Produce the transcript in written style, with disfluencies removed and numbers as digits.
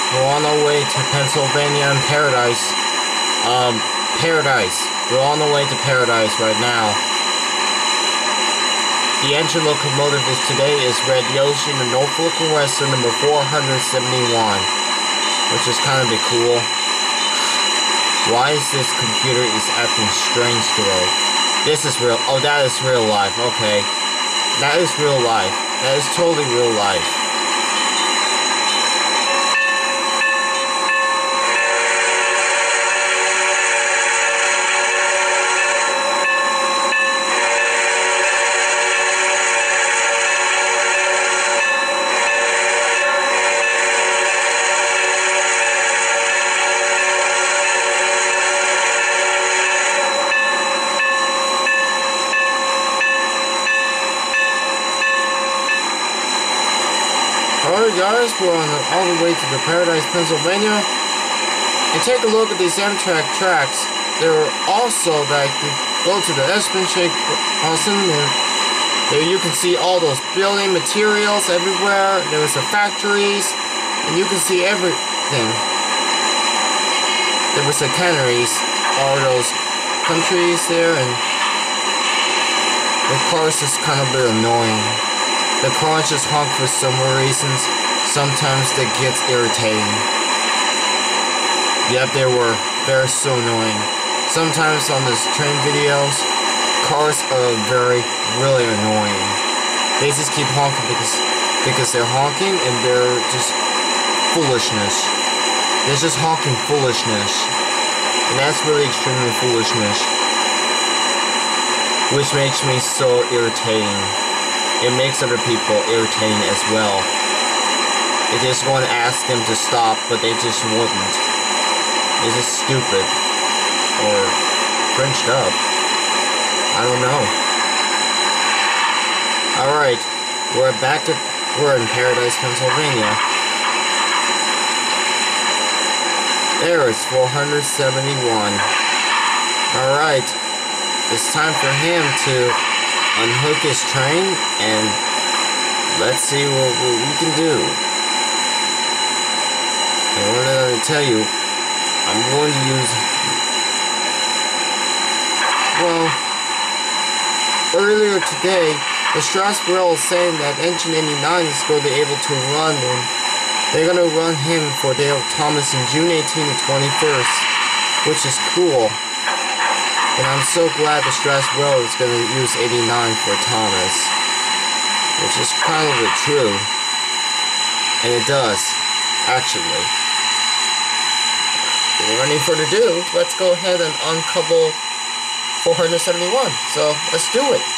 We're on our way to Pennsylvania and Paradise. Paradise. We're on the way to Paradise right now. The engine locomotive today is Red Yoshi, the Norfolk and Western number 471, which is kind of cool. Why is this computer acting strange today? This is real. Oh, that is real life. Okay, that is real life. That is totally real life. Alright guys, we're on all the way to the Paradise, Pennsylvania. And take a look at these Amtrak tracks. There are also that you go to the Espenshake Crossing. There you can see all those building materials everywhere. There was the factories, and you can see everything. There was the canneries, all those countries there, and the cars is kind of a bit annoying. The cars just honk for some reasons. Sometimes they get irritating. Yep, they're so annoying. Sometimes on these train videos, cars are really annoying. They just keep honking because they're honking and they're just foolishness. They're just honking foolishness. And that's really extremely foolishness. Which makes me so irritating. It makes other people irritating as well. They just want to ask them to stop, but they just wouldn't. They're just stupid. Or cringed up. I don't know. Alright, we're in Paradise, Pennsylvania. There is 471. Alright, it's time for him to unhook his train, and let's see what we can do. And what did I tell you? I'm going to use... Well, earlier today, the Strasbourg is saying that Engine 89 is going to be able to run, and they're going to run him for Dale Thomas in June 18th and 21st, which is cool. And I'm so glad the Strasbourg is going to use 89 for Thomas. Which is kind of true. And it does, actually. Without any further ado, let's go ahead and uncouple 471. So, let's do it.